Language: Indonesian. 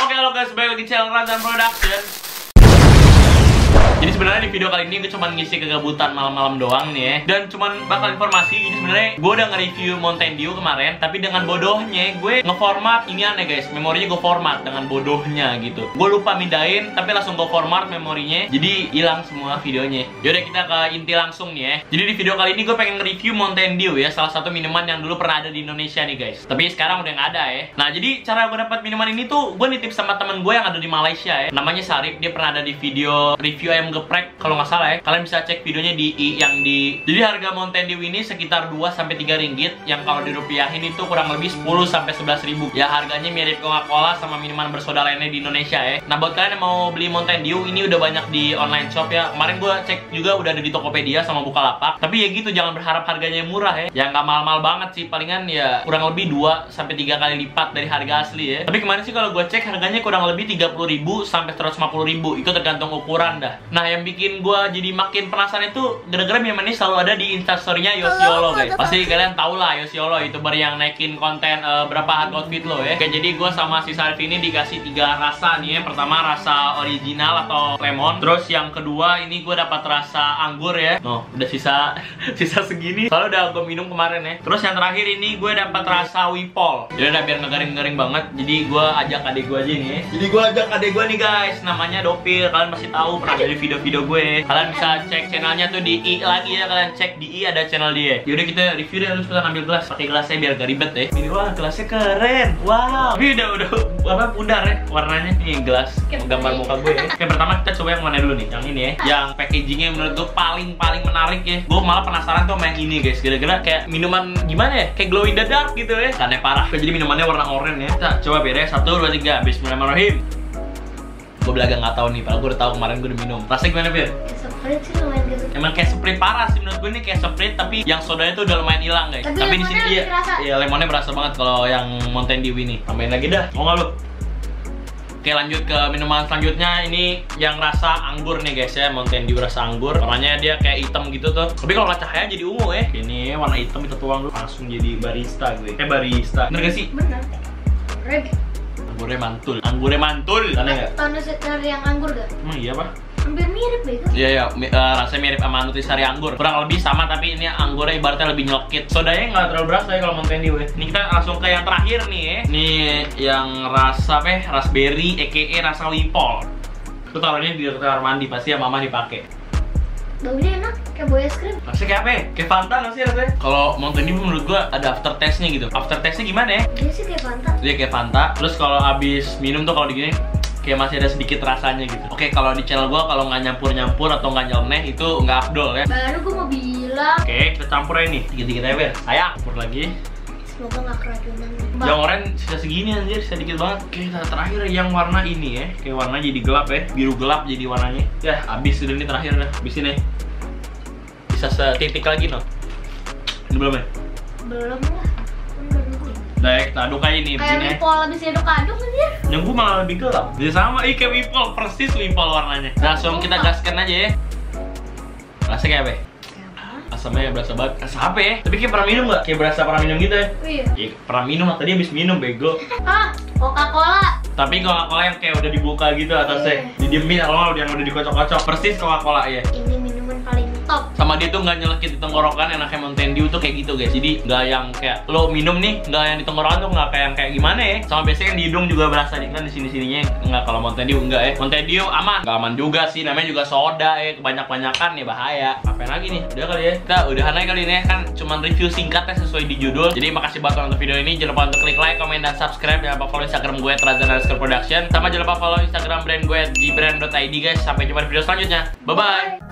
Oke, halo guys, balik lagi channel Razan Production. Jadi sebenarnya di video kali ini gue cuma ngisi kegabutan malam-malam doang nih ya. Dan cuman bakal informasi. Jadi sebenarnya gue udah nge-review Mountain Dew kemarin, tapi dengan bodohnya gue nge-format ini aneh guys. Memorinya gue format dengan bodohnya gitu. Gue lupa mindahin, tapi langsung gue format memorinya. Jadi hilang semua videonya. Yaudah kita ke inti langsung nih ya. Jadi di video kali ini gue pengen nge-review Mountain Dew ya, salah satu minuman yang dulu pernah ada di Indonesia nih guys. Tapi sekarang udah nggak ada ya. Nah jadi cara gue dapat minuman ini tuh gue nitip sama temen gue yang ada di Malaysia ya. Namanya Sarip, dia pernah ada di video review ayam geprek kalau nggak salah ya. Kalian bisa cek videonya di jadi harga Mountain Dew ini sekitar 2-3 ringgit, yang kalau dirupiahin itu kurang lebih 10-11 ribu. Ya harganya mirip Coca-Cola sama minuman bersoda lainnya di Indonesia ya. Nah buat kalian yang mau beli Mountain Dew ini udah banyak di online shop ya. Kemarin gue cek juga udah ada di Tokopedia sama Bukalapak. Tapi ya gitu, jangan berharap harganya murah ya. Ya nggak mahal-mahal banget sih, palingan ya kurang lebih 2-3 kali lipat dari harga asli ya. Tapi kemarin sih kalau gue cek harganya kurang lebih 30 ribu sampai 150 ribu. Itu tergantung ukuran dah. Nah yang bikin gue jadi makin penasaran itu gara-gara minuman ini selalu ada di instastorynya Yosiolo guys. Pasti kalian tau lah Yosiolo, youtuber yang naikin konten berapa harga outfit lo ya. Oke, jadi gue sama si Sarif ini dikasih 3 rasa nih ya. Pertama rasa original atau lemon. Terus yang kedua ini gue dapat rasa anggur ya. No, udah sisa segini. Soalnya udah gue minum kemarin ya. Terus yang terakhir ini gue dapat rasa wipol. Jadi udah biar ngegaring-garing banget. Jadi gue ajak adik gue aja nih ya. Jadi gue ajak adik gue nih guys. Namanya Dopir. Kalian masih tahu pernah dari video-video gue. Kalian bisa cek channelnya tuh di I lagi ya. Kalian cek di I ada channel dia. Yaudah kita review deh. Lu cepetan ambil gelas. Pakai gelasnya biar gak ribet ya. Ini wah gelasnya keren. Wow. Tapi udah apa pudar ya warnanya. Nih gelas gambar muka gue ya. Oke, pertama kita coba yang mana dulu nih? Yang ini ya. Yang packagingnya menurut gue paling menarik ya. Gue malah penasaran tuh sama yang ini guys. Kira-kira kayak minuman gimana ya? Kayak glow in the dark gitu ya. Aneh parah. Jadi minumannya warna oranye ya. Kita coba biar ya. 1, 2, 3. Bismillahirrahmanirrahim. Gue belaga nggak tahu nih, padahal gue udah tahu kemarin gue udah minum. Rasanya gimana Bir? Kayak Sprite sih lumayan gitu. Emang kayak Sprite parah sih menurut gue, ini kayak Sprite tapi yang sodanya tuh udah lumayan hilang guys. Tapi di sini iya lemonnya berasa banget kalau yang Mountain Dew ini. Tambahin lagi dah, mau nggak lu? Oke lanjut ke minuman selanjutnya. Ini yang rasa anggur nih guys ya, Mountain Dew rasa anggur. Warnanya dia kayak hitam gitu tuh. Tapi kalau nggak cahaya jadi ungu ya. Ini warna hitam kita tuang dulu, langsung jadi barista gue. Barista. Bener gak sih? Bener. Red. Anggurnya mantul. Aneh nggak? Tahu nutrisari yang anggur gak? Emang iya pak? Hampir mirip gitu. Iya, rasanya mirip sama nutrisari anggur. Kurang lebih sama, tapi ini anggurnya ibaratnya lebih nyelkit. Sodanya nggak terlalu berasa ya kalau Mountain Dew ya. Ini kita langsung ke yang terakhir nih ya. Ini yang rasa apa ya? Raspberry, rasa wipol. Itu taruhnya di kamar mandi, pasti ya mama dipakai. Baunya enak, kayak bau es krim. Rasanya kayak apa ya? Kayak Fanta nggak sih rasanya? Kalau Mountain Dew menurut gua ada aftertaste-nya gitu. Aftertaste-nya gimana ya? Dia sih kayak Fanta. Dia kayak Fanta. Terus kalau abis minum tuh kalau digini kayak masih ada sedikit rasanya gitu. Oke, kalau di channel gua kalau nggak nyampur atau nggak nyeleneh itu nggak afdol ya. Baru gua mau bilang. Oke, kita campur aja nih. Dikit-dikit aja, Ber. Sayang, campur lagi. Semoga nggak keracunan. Yang oranye sisa segini anjir, sisa dikit banget. Oke, nah terakhir yang warna ini ya. Kayak warnanya jadi gelap ya. Biru gelap jadi warnanya. Ya, habis sudah ini terakhir dah. Habis ini. Bisa setitik lagi no. Ini belum ya? Belum lah. Udah ya, kita aduk aja nih. Kayak wipol abis aduk-aduk anjir. Yang gue malah lebih gelap. Dia sama, kayak wipol, persis wipol warnanya. Langsung kita gaskan aja ya. Rasanya kayak apa ya? Asamnya berasa banget. Rasa apa ya? Tapi kayak pernah minum nggak? Kayak berasa pernah minum gitu ya? Iya. Ya, pernah minum, tadi habis minum bego. Ah, Coca-Cola. Tapi Coca-Cola yang kayak udah dibuka gitu atasnya. Didiemin kalau yang udah dikocok-kocok. Persis Coca-Cola ya. Ini minuman paling top. Sama dia tuh nggak nyelekit di tenggorokan, enaknya Mountain Dew tuh kayak gitu guys. Jadi nggak yang kayak lo minum nih, nggak yang di tenggorokan tuh nggak kayak gimana ya. Sama biasanya yang di hidung juga berasa kan di sini-sininya. Nggak, kalau Mountain Dew enggak ya. Mountain Dew aman. Nggak aman juga sih, namanya juga soda ya. Kebanyakan ya bahaya. Apain lagi nih? Udah kali ya. Kita udahan aja kali ini ya. Kan cuman review singkat ya sesuai di judul. Jadi makasih buat nonton video ini. Jangan lupa untuk klik like, komen, dan subscribe. Jangan lupa follow Instagram gue @razan_production. Sama jangan lupa follow Instagram brand gue @gbrand.id guys. Sampai jumpa di video selanjutnya. Bye bye.